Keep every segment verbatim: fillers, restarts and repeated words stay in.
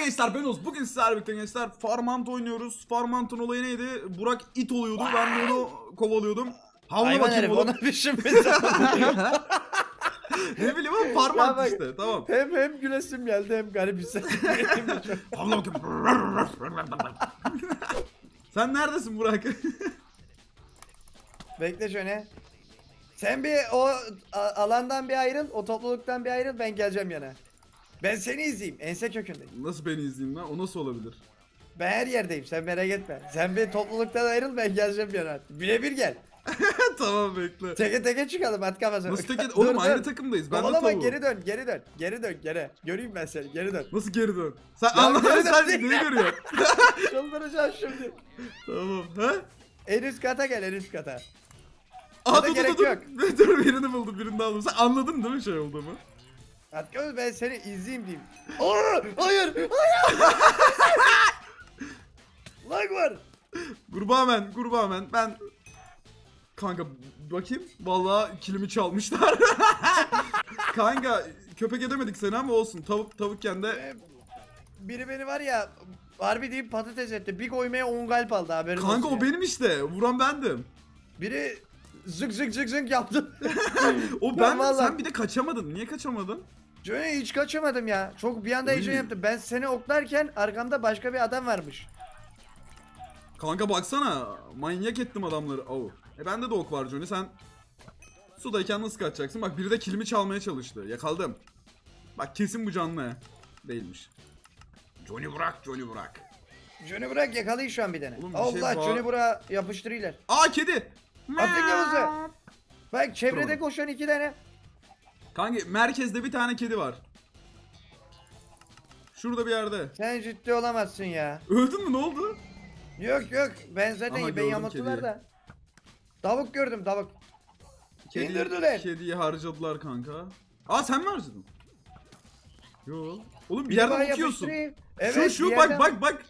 gençler, ben Oğuz. Bugün sizlerle birlikte gençler Farmant oynuyoruz. Farmant'ın olayı neydi? Burak it oluyordu, ben de onu kovalıyordum. Havla bakayım oğlum. Ona bir şey Ne bileyim ama Farmant bak, işte, tamam. Hem hem gülesim geldi hem garip hissettim. Havla bakayım. Sen neredesin Burak? Bekle şöyle. Sen bir o alandan bir ayrıl, o topluluktan bir ayrıl, ben geleceğim yana. Ben seni izleyeyim, ense kökündeyim. Nasıl beni izleyeyim lan? O nasıl olabilir? Ben her yerdeyim, sen merak etme. Sen bir topluluktan ayrıl, ben geleceğim yana. Birebir gel. Tamam, bekle. Teke teke çıkalım, at kafasına. Nasıl teke? Oğlum dur, aynı dur. takımdayız. Ben Oğlum de tavuğum. geri dön, geri dön, geri dön, geri. Göreyim ben seni, geri dön. Nasıl geri dön? Sen anladın, sen neyi görüyorsun? Çıldıracağım şimdi. Tamam, ha? En üst kata gel, en üst kata. Aa, dur, dur, dur. Dur, birini buldum, birini aldım. Sen anladın değil mi şey olduğumu? Atköz, ben seni izleyeyim diyeyim. Aa, hayır, hayır. Lag var. Kurbamen, kurbamen. Ben kanka bakayım. Vallahi kilimi çalmışlar. Kanka köpek edemedik seni ama olsun. Tavuk tavukken de. Biri beni var ya harbi deyip patates etti. Bir koymaya on kalp aldı haberin olsun. Kanka o ya. benim işte. Vuran bendim. Biri zık zık zık zık yaptı. O ben, ben sen bir de kaçamadın. Niye kaçamadın? Johnny hiç kaçamadım ya. Çok bir anda heyecan yaptım. Ben seni oklarken arkamda başka bir adam varmış. Kanka baksana. Manyak ettim adamları. Oh. E bende de ok var Johnny. Sen sudayken nasıl kaçacaksın? Bak biri de kilimi çalmaya çalıştı. Yakaldım. Bak kesin bu canlı. Değilmiş. Johnny bırak, Johnny bırak. Johnny bırak, yakalayın şu an bir tane. Oğlum, bir Allah şey Johnny bırak yapıştırıyorlar. Aa, kedi. Atın gavuzu. Bak çevrede Dur. koşan iki tane. Kanka merkezde bir tane kedi var. Şurada bir yerde. Sen ciddi olamazsın ya. Öldün mü, ne oldu? Yok yok, ben zaten Aha, ben gördüm yamulttular kediyi. da. Tavuk gördüm, tavuk. Kedi, İndirdiler. Kediyi harcadılar kanka. Aa, sen mi harcadın? Yo. Oğlum bir, Bir yerden defa bakıyorsun. yapıştırayım. Evet, şu şu bir bak yerden- bak bak.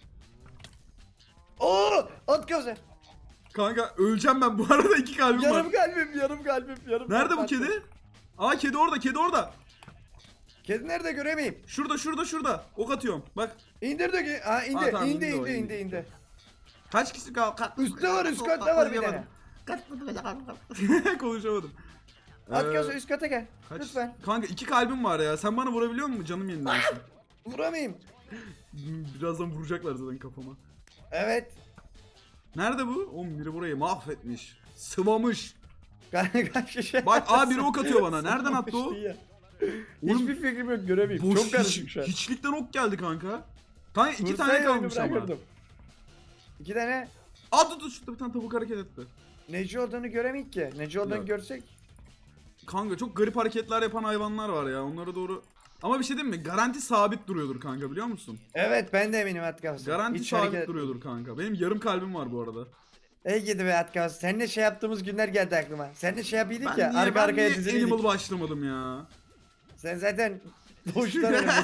Oo, at gözü. Kanka öleceğim ben, bu arada iki kalbim Yarım var. kalbim, yarım kalbim, yarım Nerede kalbim. bu kedi? Aa, kedi orada, kedi orada. Kedi nerede, göremeyim. Şurada şurada şurada. Ok atıyorum. Bak. İndirdi ki. Ha indi, Aa, tamam, indi, indi o, indi, indi. indi, indi. Kaç kişi kaldı? Kaç... Üstte var, üst katta var bir tane. Konuşamadım. At Ee, gözü, üst kata gel. Kaç? Lütfen. Kanka iki kalbim var ya. Sen bana vurabiliyor musun? Canım yenilensin. Vuramayayım. Birazdan vuracaklar zaten kafama. Evet. Nerede bu? Oğlum biri burayı mahvetmiş. Sıvamış. Kaç kişi? Bak abi, biri ok atıyor bana. Nereden attı o? Ya. Oğlum, Hiçbir fikrim yok, göremeyim. boş Çok karışık hiç, şu an. hiçlikten ok geldi kanka. Kanka iki Vursaydı tane oyunu kalmış ama. bırakırdım. İki tane Aa, dur dur, şurada bir tane tavuk hareket etti. neci olduğunu göremeyik ki. Neci olduğunu Ya. görsek. Kanka çok garip hareketler yapan hayvanlar var ya. Onlara doğru... Ama bir şey diyeyim mi? Garanti sabit duruyordur kanka, biliyor musun? Evet, ben de eminim at kafası. Garanti Hiç sabit hareket- duruyordur kanka. Benim yarım kalbim var bu arada. Ey gidi be at kafası. Seninle şey yaptığımız günler geldi aklıma. Seninle şey yapıyorduk Ben ya. niye, Arka ben arkaya niye diziliydik. Animal başlamadım ya? Sen zaten doğuştan ölmüşsün.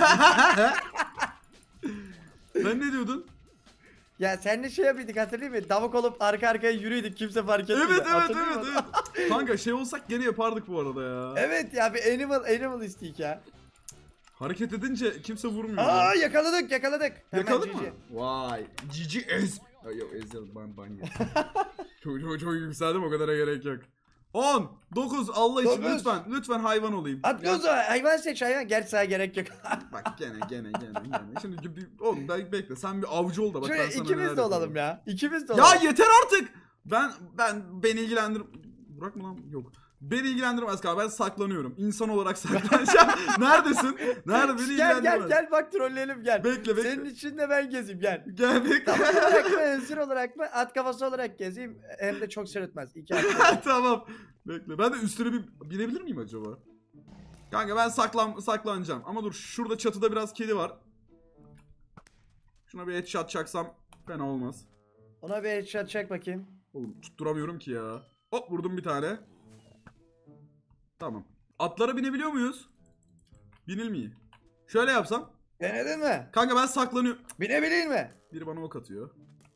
Sen ne diyordun? Ya seninle şey yapıyorduk, hatırlıyor musun? Tavuk olup arka arkaya yürüyorduk, kimse fark etmiyor. Evet evet Hatırlıyor evet musun? evet. Kanka şey olsak gene yapardık bu arada ya. Evet ya, bir animal animal isteyik ya. Hareket edince kimse vurmuyor. Aa, yakaladık yakaladık. Hemen Yakaladın mı? G G. Vay. Cici ez. Ay, yok ez yok, ben ban yedim. çok, çok, çok yükseldim, o kadara gerek yok. on, dokuz, Allah için Dokuz. lütfen lütfen hayvan olayım. At Ya- gözü, hayvan seç hayvan. Gerçi sana gerek yok. Bak gene gene gene gene. Şimdi bir, oğlum ben bekle, sen bir avcı ol da bak ben Şöyle sana ikimiz neler de olalım yapıyorum. ya. İkimiz de Ya olalım. yeter artık. Ben ben beni ilgilendir. Burak mı lan? Yok. Beni ilgilendirmez kanka, ben saklanıyorum. İnsan olarak saklanacağım. Neredesin? Nerede, beni Gel ilgilendirmez. gel gel bak, trolleyelim gel. Bekle, bekle. Senin için de ben gezeyim gel. Gel bekle. Tavuk olarak mı, özür olarak mı, at kafası olarak gezeyim. Hem de çok sırıtmaz. İki at. Tamam. Bekle. Ben de üstüne bir binebilir miyim acaba? Kanka ben saklan saklanacağım. Ama dur, şurada çatıda biraz kedi var. Şuna bir headshot çaksam fena olmaz. Ona bir headshot çek bakayım. Oğlum tutturamıyorum ki ya. Hop, vurdum bir tane. Tamam. Atlara binebiliyor muyuz? Binilmiyor. Şöyle yapsam. Denedin mi? Kanka ben saklanıyorum. Binebileyim mi? Biri bana ok atıyor.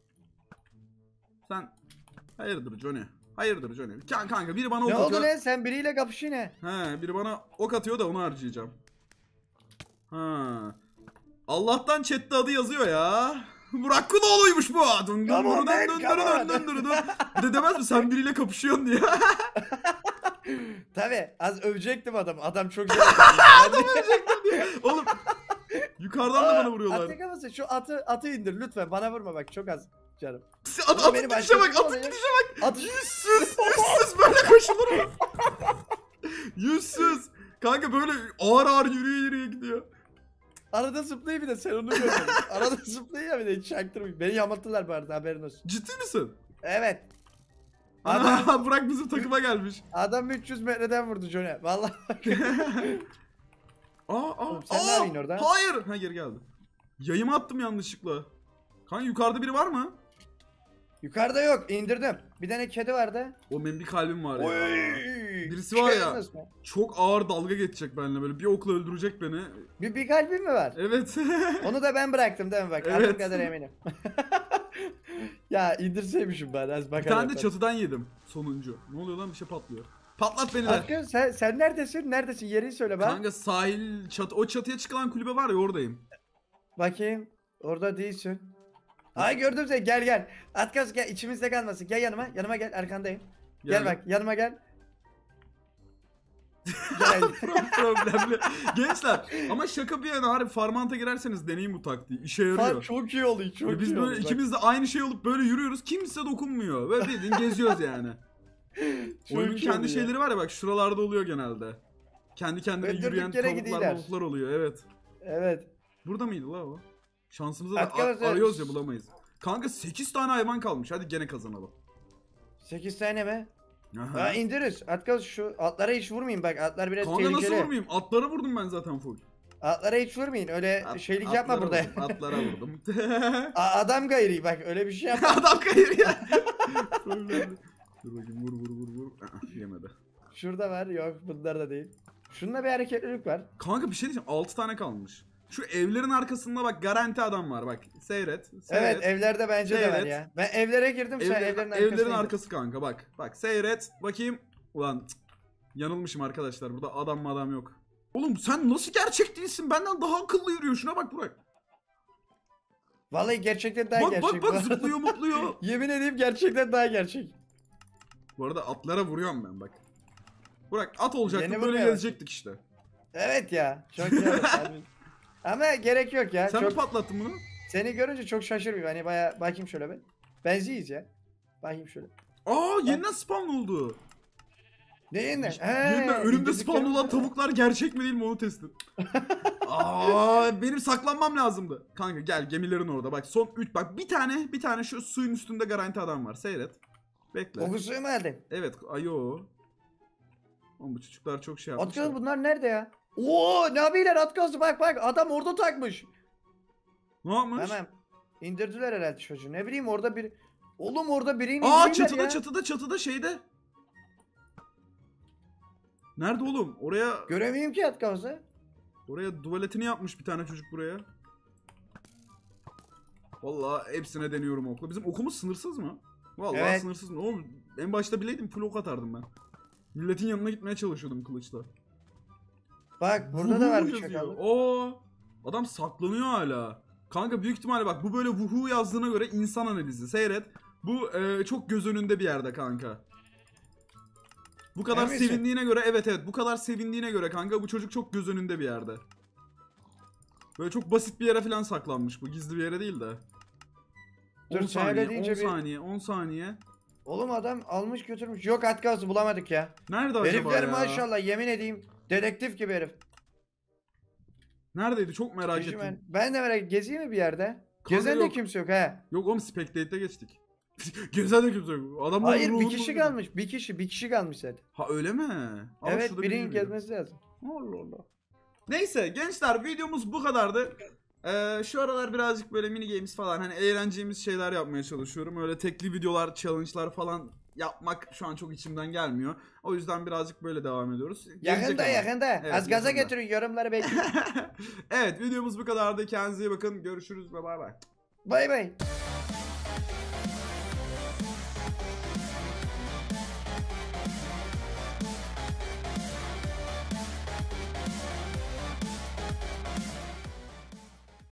Sen hayırdır Johnny? Hayırdır Johnny? Kan kanka biri bana ok Ne atıyor. oldu lan, sen biriyle kapışıyor ne? He, biri bana ok atıyor da onu harcayacağım. Ha. Allah'tan chatte adı yazıyor ya. Burak Kudoğlu'ymuş bu. Dın dın Come on dın man, dın come dın on. dın dın dın. Bir de demez mi sen biriyle kapışıyorsun diye. Tabi az övecektim adamı. Adam çok güzel. Adam ölecektim diye. Oğlum yukarıdan da bana vuruyorlar. Atı kafası şu atı atı indir lütfen bana vurma bak çok az canım. At, Oğlum atın benim gidişe başka bak, bir şey atın oluyor. gidişe bak. At Yüzsüz, yüzsüz böyle koşulur mu? Yüzsüz. Kanka böyle ağır ağır yürüye yürüye gidiyor. arada zıplayayım bir de sen onu görmedin. Arada zıplayayım ya bir de hiç çaktırmayayım. Beni yamattılar bu arada haberin olsun. Ciddi misin? Evet. Adam, Ana Burak bizim takıma gelmiş. adam üç yüz metreden vurdu Johnny. Vallahi. Aa aa. Oğlum sen aa, ne yapıyorsun orada? Hayır. Ha geri geldi. Yayımı attım yanlışlıkla. Kanka yukarıda biri var mı? Yukarıda yok indirdim. Bir tane kedi vardı. O benim bir kalbim var ya. Oy. Birisi var ya. Kedi nasıl? Çok ağır dalga geçecek benimle böyle. Bir okla öldürecek beni. Bir, bir kalbin mi var? Evet. Onu da ben bıraktım değil mi bak? Evet. Adım kadar eminim. ya indirseymişim ben az Bir bakalım. tane de çatıdan yedim. Sonuncu. Ne oluyor lan, bir şey patlıyor. Patlat beni de. Atkın sen, sen neredesin? Neredesin? Yerini söyle bak. Kanka sahil çat o çatıya çıkılan kulübe var ya, oradayım. Bakayım. Orada değilsin. Ay gördüm seni gel gel. Atkas gel içimizde kalmasın. Gel yanıma. Yanıma gel arkandayım. Gel Yani bak yanıma gel. Gel. problemli. Gençler ama şaka bir yana harbi Farmant'a girerseniz deneyin bu taktiği. İşe Fan yarıyor. çok iyi oluyor. Çok Ya biz iyi böyle oluyor. ikimiz de aynı şey olup böyle yürüyoruz. Kimse dokunmuyor. Böyle bildiğin geziyoruz yani. Çok Oyunun iyi kendi oluyor. şeyleri var ya, bak şuralarda oluyor genelde. Kendi kendine Öldürdük yürüyen yere tavuklar gidiyorlar. tavuklar oluyor, evet. Evet. Burada mıydı la o? Şansımıza da Arkadaşlar- ar- arıyoruz ya, bulamayız. Kanka sekiz tane hayvan kalmış, hadi gene kazanalım. sekiz tane mi? Aha. Ha indiririz. Atkas şu atlara hiç vurmayın bak. Atlar biraz Kanka tehlikeli. nasıl vurmayayım? Atlara vurdum ben zaten full. Atlara hiç vurmayın. Öyle At- şeylik yapma atlara burada. Vurdum, atlara vurdum. A- adam gayri bak öyle bir şey yapma. Adam kayır ya. Problemli. Dur bakayım, vur vur vur vur. Aa, yemedi. Şurada var yok bunlar da değil. Şunda bir hareketlilik var. Kanka bir şey diyeceğim, altı tane kalmış. Şu evlerin arkasında bak garanti adam var bak. Seyret. seyret. Evet evlerde bence de var Seyret. ya. Ben evlere girdim sen Evlerin, evlerin evlerin arkasına. arkası kanka bak. Bak seyret bakayım. Ulan cık, yanılmışım arkadaşlar, burada adam mı adam yok. Oğlum sen nasıl gerçek değilsin, benden daha akıllı yürüyor, şuna bak Burak. Vallahi gerçekten daha Bak gerçek. bak bu bak arada. zıplıyor mutluyor. Yemin edeyim gerçekten daha gerçek. Bu arada atlara vuruyorum ben bak. Burak at olacaktık, Yeni böyle vuruyor. gezecektik işte. Evet ya. Çok iyi oldu abi. Ama gerek yok ya. Sen çok... mi patlattın bunu? Seni görünce çok şaşırmıyorum. Hani baya bakayım şöyle bir. Benziyiz ya. Bakayım şöyle. Aa yeniden spawn oldu. Ne yeniden? Yeniden önümde spawn olan tavuklar gerçek mi değil mi onu test et. Aa benim saklanmam lazımdı. Kanka gel, gemilerin orada bak, son üç bak, bir tane bir tane şu suyun üstünde garanti adam var, seyret. Bekle. Kokusuyu mu aldın? Evet ayo. Oğlum bu çocuklar çok şey yapmışlar. Atgaz bunlar nerede ya? Oo ne yapıyorlar Atgaz'ı bak bak adam orada takmış. Ne yapmış? Tamam. İndirdiler herhalde çocuğu. Ne bileyim orada bir... Oğlum orada birini Aa indirdiler çatıda ya. çatıda çatıda şeyde. Nerede oğlum? Oraya Göremiyorum ki Atgaz'ı. oraya tuvaletini yapmış bir tane çocuk buraya. Vallahi hepsine deniyorum okla. Bizim okumuz sınırsız mı? Vallahi Evet. sınırsız mı? Oğlum en başta bileydim full ok atardım ben. Milletin yanına gitmeye çalışıyordum kılıçla. Bak burada da var bir Vuhu çakal. yazıyor. Oo, adam saklanıyor hala. Kanka büyük ihtimalle bak bu böyle vuhu yazdığına göre insan analizi. Seyret. Bu e, çok göz önünde bir yerde kanka. Bu kadar Emin misin? sevindiğine göre, evet evet bu kadar sevindiğine göre kanka bu çocuk çok göz önünde bir yerde. Böyle çok basit bir yere falan saklanmış, bu gizli bir yere değil de. Dur, on sen öyle saniye, on deyince bir- saniye, on saniye. Oğlum adam almış götürmüş. Yok Atgaz'ı bulamadık ya. Nerede acaba Herifler ya? maşallah yemin edeyim. Dedektif gibi herif. Neredeydi, çok merak Kişi ettim. Ben, ben de merak gezeyim mi bir yerde? Kanka Gezen de yok. kimse yok ha. Yok oğlum, Spectate'de geçtik. Gezen de kimse yok. Adamlar Hayır bir ruhunu kişi buluyor. kalmış. Bir kişi bir kişi kalmış zaten. Ha öyle mi? Aa, Evet şurada birinin biri yürüyor. gezmesi lazım. Allah Allah. Neyse gençler, videomuz bu kadardı. Ee, şu aralar birazcık böyle mini games falan, hani eğleneceğimiz şeyler yapmaya çalışıyorum. Öyle tekli videolar, challenge'lar falan yapmak şu an çok içimden gelmiyor. O yüzden birazcık böyle devam ediyoruz. Gelecek Yakında ama. yakında. Evet, Az gaza yakında. getirin yorumları bekliyorum. Evet videomuz bu kadardı. Kendinize iyi bakın. Görüşürüz ve bay bay. Bay bay.